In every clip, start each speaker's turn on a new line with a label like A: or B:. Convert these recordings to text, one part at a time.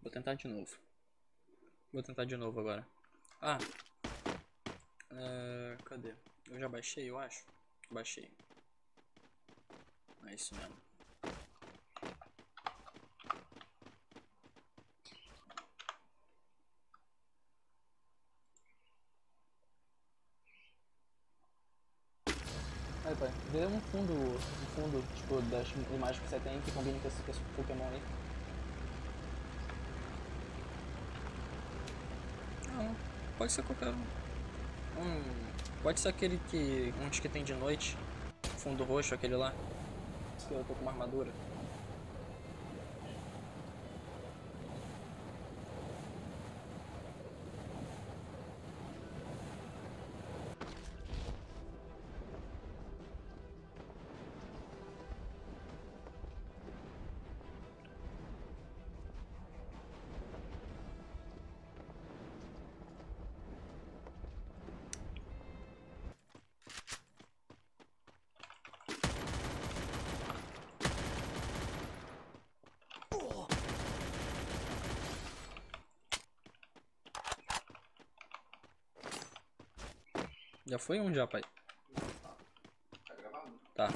A: Vou tentar de novo. Vou tentar de novo agora. Ah. Cadê? Eu já baixei, eu acho. Baixei. É isso mesmo. Aí, pai, vê um fundo, tipo, das imagens que você tem que combine com esse Pokémon aí. Não, pode ser qualquer um. Pode ser aquele que. Uns que tem de noite. Fundo roxo, aquele lá. Que eu tô com uma armadura. Já foi um já, pai.
B: Tá gravando?
A: Tá.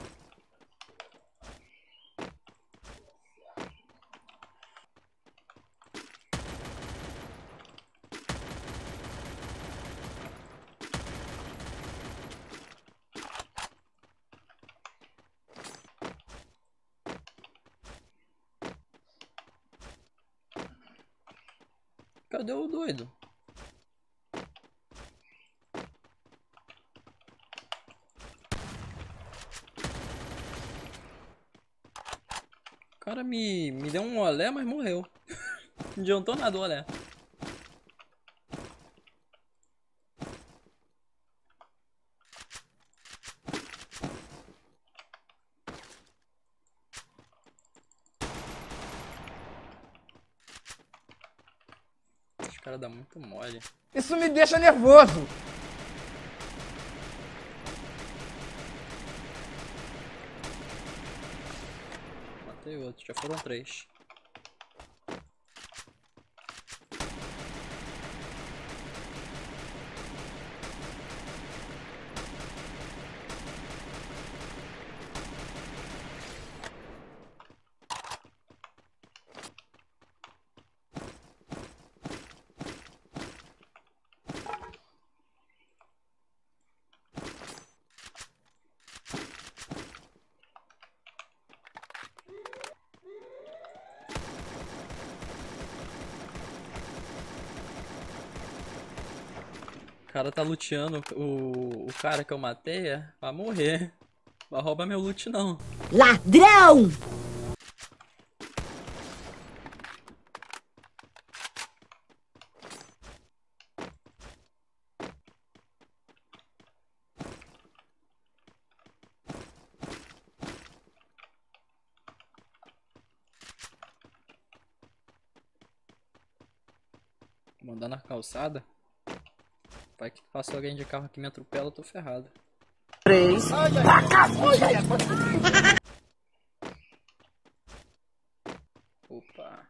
A: Cadê o doido? O cara me deu um olé, mas morreu. Não adiantou nada o olé. Os caras dão muito mole.
C: Isso me deixa nervoso.
A: Matei outro, já foram 3. O cara tá luteando o cara que eu matei vai morrer. Vai roubar meu loot não.
D: Ladrão!
A: Vou andar na calçada. Vai que passou alguém de carro aqui me atropela, eu tô ferrado.
D: 3.
A: Opa.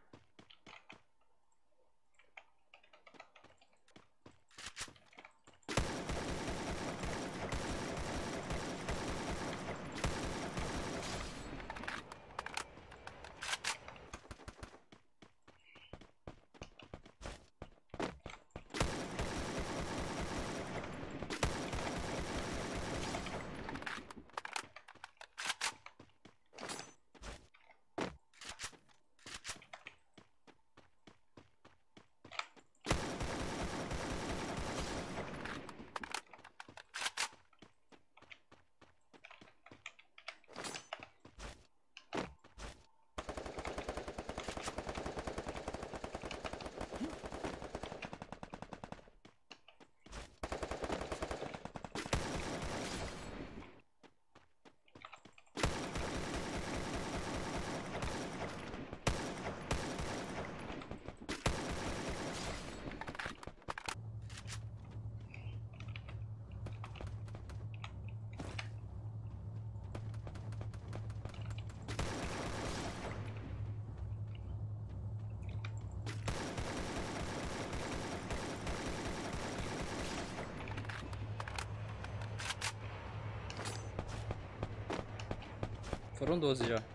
A: Foram 12 já.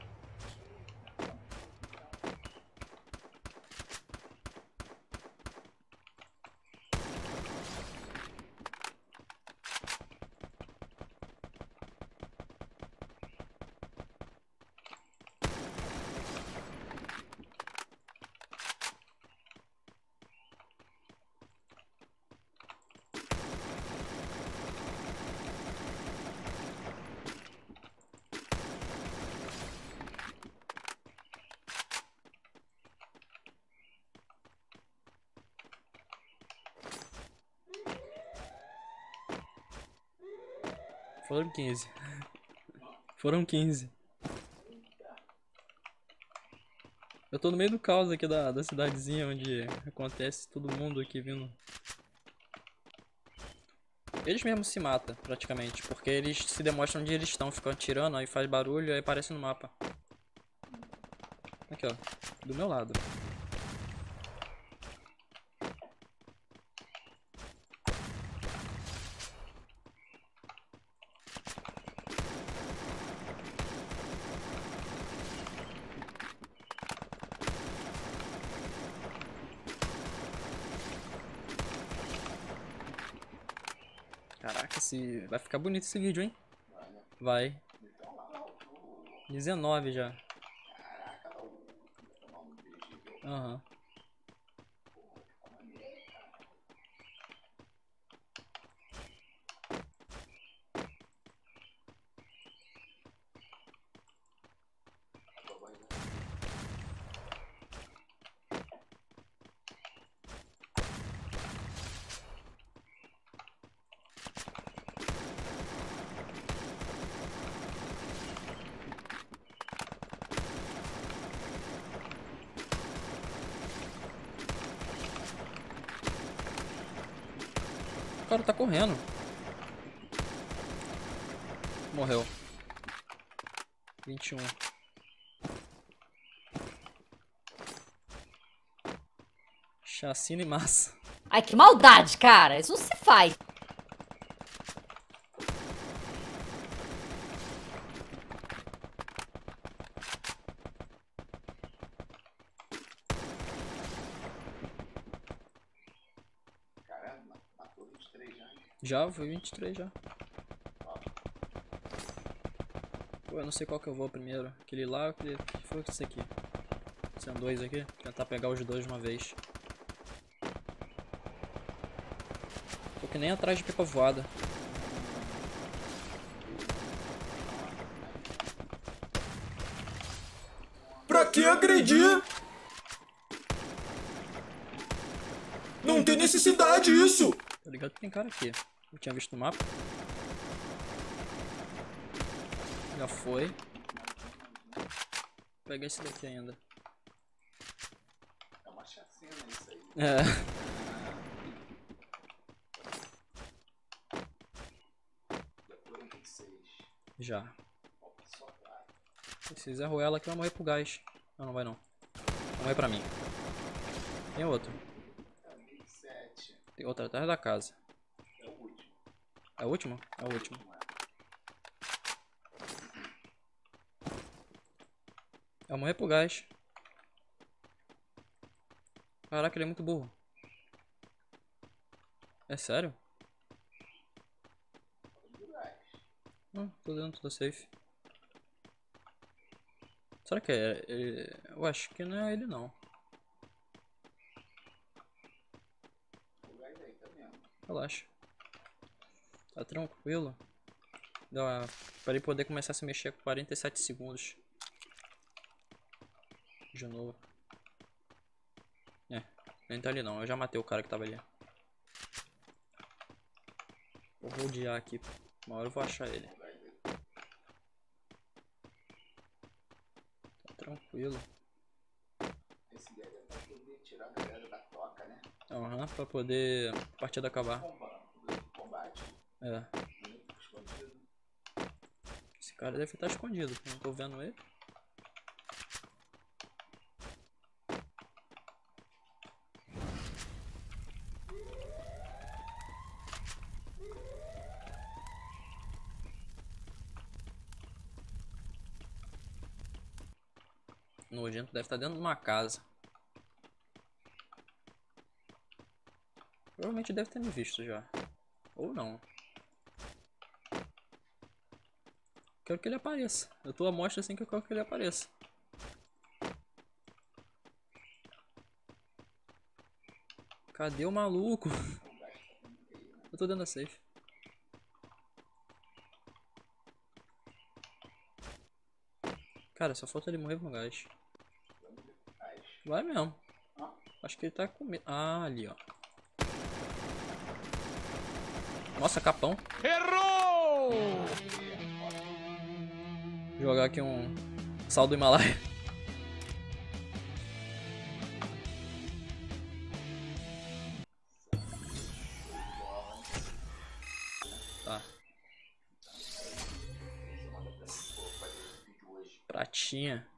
A: Foram 15. Foram 15. Eu tô no meio do caos aqui da cidadezinha onde acontece todo mundo aqui vindo. Eles mesmos se matam, praticamente, porque eles se demonstram onde eles estão, ficam atirando, aí faz barulho, aí aparece no mapa. Aqui, ó. Do meu lado. Caraca, vai ficar bonito esse vídeo, hein? Vai. 19 já. Aham. O cara tá correndo. Morreu. 21. Chacina e massa.
D: Ai, que maldade, cara. Isso não se faz.
B: Caramba, matou 23 já.
A: Já, foi 23 já. Pô, eu não sei qual que eu vou primeiro. Aquele lá ou aquele... que foi esse aqui? São dois aqui. Tentar pegar os dois de uma vez. Tô que nem atrás de pipa voada.
E: Pra que agredir? Não tem necessidade isso!
A: Tá ligado que tem cara aqui. Eu tinha visto no mapa. Já foi. Vou pegar esse daqui ainda.
B: É uma chacina isso aí.
A: É.
B: Já foram 26.
A: Já.
B: Falta só 4.
A: Se Zé Ruela aqui vai morrer pro gás. Não, não vai não. Vai morrer pra mim. Tem outro.
B: Tá 27.
A: Tem outro atrás da casa.
B: É o último.
A: É o último? É o último. Vai morrer pro gás. Caraca, ele é muito burro. É sério? Tô dentro, tô safe. Será que é ele? Eu acho que não é ele não. Relaxa. Tá tranquilo. Pra ele poder começar a se mexer com 47 segundos. De novo. É, nem tá ali não. Eu já matei o cara que tava ali. Vou rodear aqui. Uma hora eu vou achar ele. Tá tranquilo.
B: Esse daí é pra poder tirar a galera da toca, né?
A: Aham, pra poder a partida acabar.
B: Combate.
A: É.
B: Escondido.
A: Esse cara deve estar escondido, porque eu não tô vendo ele. nojento deve estar dentro de uma casa. Provavelmente deve ter me visto já. Ou não. Quero que ele apareça. Eu tô à mostra assim que eu quero que ele apareça. Cadê o maluco? Eu tô dentro da safe. Cara, só falta ele morrer com gás. Vai mesmo. Acho que ele tá com medo. Ah, ali, ó. Nossa, capão.
E: Errou!
A: Jogar aqui um sal do Himalaia. Tá. Pratinha.